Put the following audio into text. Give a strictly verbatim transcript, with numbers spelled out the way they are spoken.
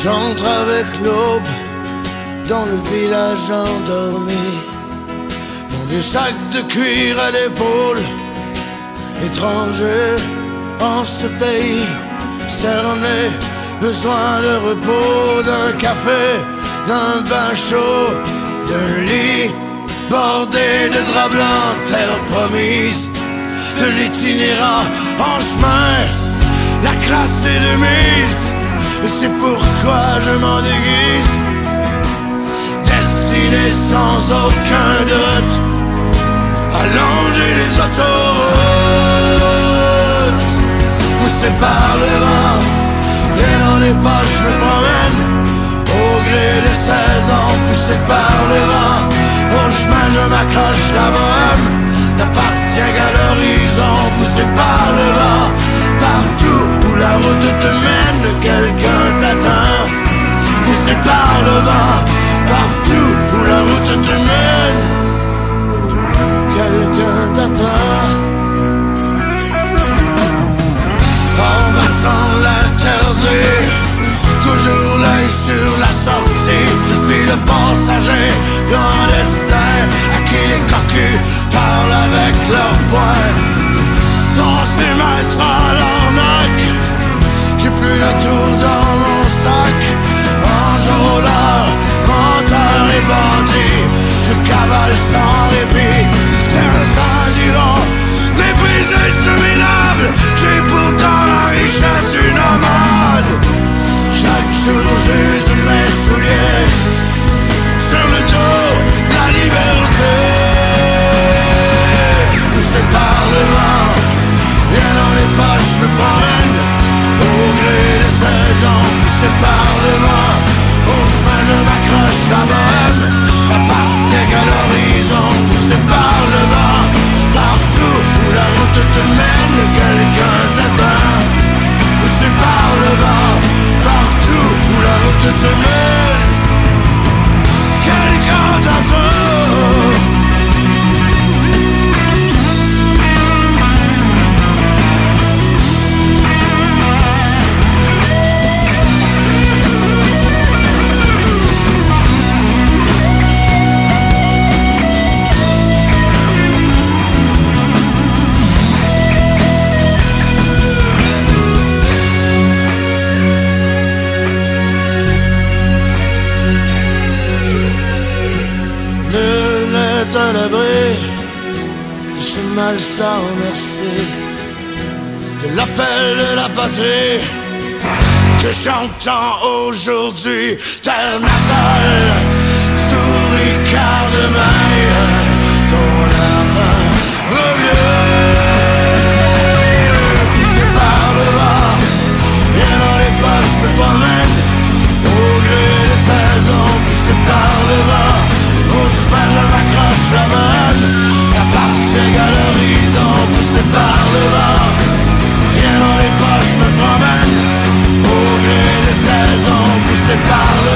J'entre avec l'aube dans le village endormi, dans des sacs de cuir à l'épaule, étranger en ce pays cerné, besoin de repos, d'un café, d'un bain chaud, d'un lit bordé de draps blancs, terre promise, de l'itinérant en chemin, la classe est de mise, et c'est pourquoi je m'en déguise, destiné sans aucun doute à longer les autoroutes, poussé par le vent, rien dans les poches, je me promène au gré de seize ans, poussé par le vent, au chemin je m'accroche, la bohème n'appartient qu'à l'horizon, poussé par le vent, partout où la route te mène, quelqu'un t'attend, poussé par le vent, partout où la route te mène, quelqu'un t'attend. On va sans l'interdire, toujours l'œil sur la sortie, je suis le passager clandestin à qui les cocus parlent avec leurs poings. Dans ces maîtres à l'arnaque, j'ai plus le tour dans mon sac. Enjôleur, menteur et bandit, je cavale sans répit. Certains diront, méprisé c'est minable, j'ai pourtant la richesse d'une nomade. Chaque jour j'use mes souliers sur le dos de la liberté. Poussé par le vent, rien dans les poches, je me promène au gré des saisons, poussé par le vent, au chemin je m'accroche, la bohème n'appartient qu'à l'horizon, poussé par le vent, partout où la route te mène, quelqu'un t'attend, poussé par le vent, partout où la route te mène, quelqu'un t'attend. Un abri de ce mal sans merci, de l'appel de la patrie que j'entends aujourd'hui, terre natale, souris quart de maille, ton enfant revient, poussé par le vent, rien dans les poches, je me promène au gré des saisons, poussé par le vent. Au chemin je m'accroche, la bonne appartient qu'à l'horizon, poussé par le vent, rien dans les poches, je me promène au gré des saisons, poussé par le